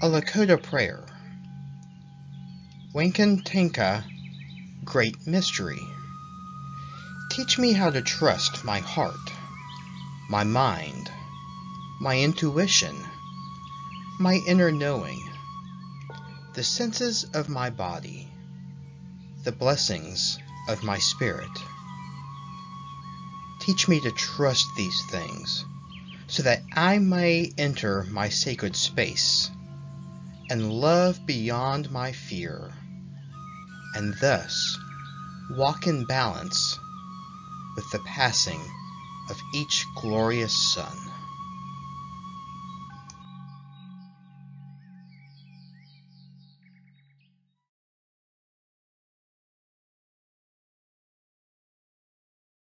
A Lakota Prayer. Wankantanka, Great Mystery. Teach me how to trust my heart, my mind, my intuition, my inner knowing, the senses of my body, the blessings of my spirit. Teach me to trust these things, so that I may enter my sacred space and love beyond my fear, and thus walk in balance with the passing of each glorious sun.